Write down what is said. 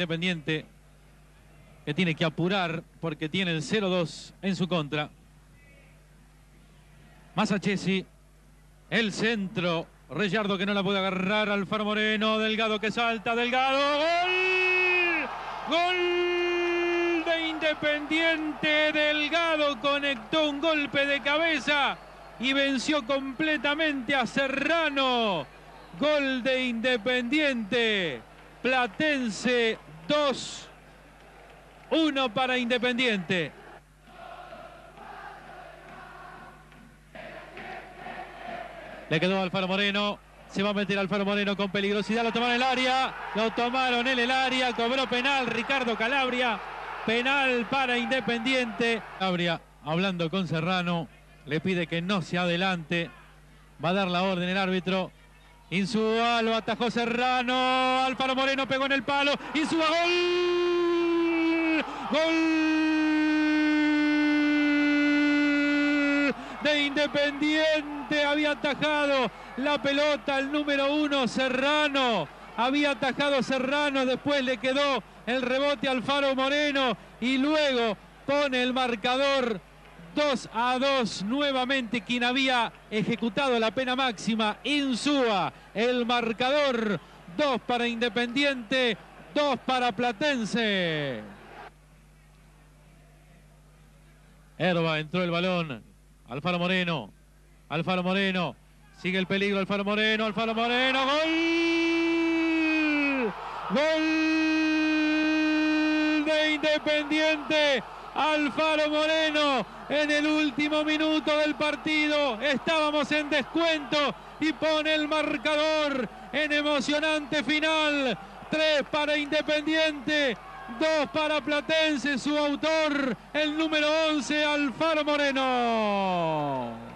Independiente, que tiene que apurar porque tiene el 0-2 en su contra. Masachesi, el centro, Rellardo que no la puede agarrar, Alfaro Moreno, Delgado que salta, Delgado, ¡gol! ¡Gol de Independiente! Delgado conectó un golpe de cabeza y venció completamente a Serrano. Gol de Independiente, Platense 2, 1 para Independiente. Le quedó a Alfaro Moreno. Se va a meter Alfaro Moreno con peligrosidad. Lo tomaron en el área. Lo tomaron en el área. Cobró penal Ricardo Calabria. Penal para Independiente. Calabria hablando con Serrano. Le pide que no se adelante. Va a dar la orden el árbitro. Insúa lo atajó Serrano. Alfaro Moreno pegó en el palo. Insúa, gol. Gol de Independiente. Había atajado la pelota el número 1 Serrano. Había atajado Serrano. Después le quedó el rebote a Alfaro Moreno. Y luego pone el marcador 2-2 nuevamente quien había ejecutado la pena máxima, Insúa. El marcador 2 para Independiente, 2 para Platense. Herba, entró el balón. Alfaro Moreno. Alfaro Moreno. Sigue el peligro Alfaro Moreno. Alfaro Moreno. ¡Gol! ¡Gol de Independiente! Alfaro Moreno en el último minuto del partido. Estábamos en descuento y pone el marcador en emocionante final. 3 para Independiente, 2 para Platense. Su autor, el número 11, Alfaro Moreno.